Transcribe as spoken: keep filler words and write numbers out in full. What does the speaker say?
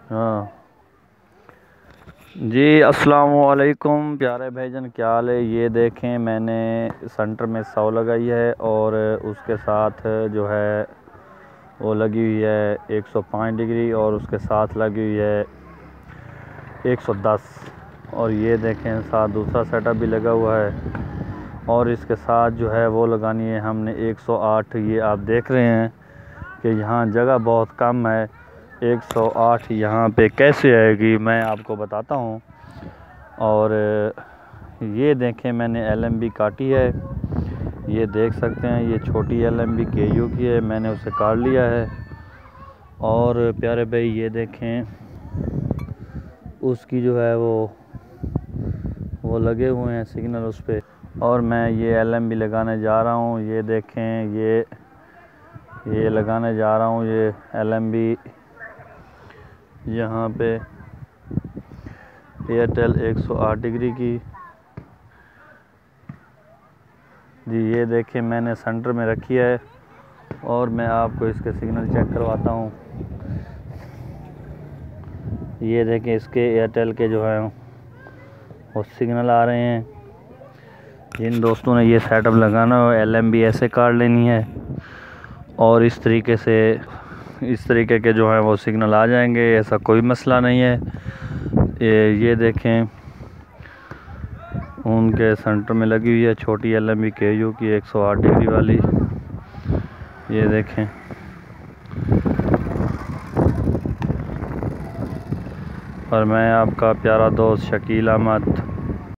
हाँ जी, अस्सलाम वालेकुम प्यारे भाईजान, क्या हाल है। ये देखें, मैंने सेंटर में सौ लगाई है और उसके साथ जो है वो लगी हुई है एक सौ पाँच डिग्री और उसके साथ लगी हुई है एक सौ दस। और ये देखें साथ दूसरा सेटअप भी लगा हुआ है और इसके साथ जो है वो लगानी है हमने एक सौ आठ। ये आप देख रहे हैं कि यहाँ जगह बहुत कम है। एक सौ आठ यहाँ पे कैसे आएगी मैं आपको बताता हूँ। और ये देखें, मैंने एल एम बी काटी है, ये देख सकते हैं। ये छोटी L M B K U की है, मैंने उसे काट लिया है। और प्यारे भाई ये देखें, उसकी जो है वो वो लगे हुए हैं सिग्नल उस पर। और मैं ये एल एम बी लगाने जा रहा हूँ। ये देखें, ये ये लगाने जा रहा हूँ ये एल एम बी यहाँ पे एयरटेल एक सौ आठ डिग्री की जी। ये देखें, मैंने सेंटर में रखी है और मैं आपको इसके सिग्नल चेक करवाता हूँ। ये देखें, इसके एयरटेल के जो है वो सिग्नल आ रहे हैं। जिन दोस्तों ने ये सेटअप लगाना हो, एल एम बी ऐसे काट लेनी है और इस तरीके से इस तरीके के जो है वो सिग्नल आ जाएंगे, ऐसा कोई मसला नहीं है। ये ये देखें, उनके सेंटर में लगी हुई है छोटी L M B K U की एक सौ आठ डिग्री वाली। ये देखें, और मैं आपका प्यारा दोस्त शकील अहमद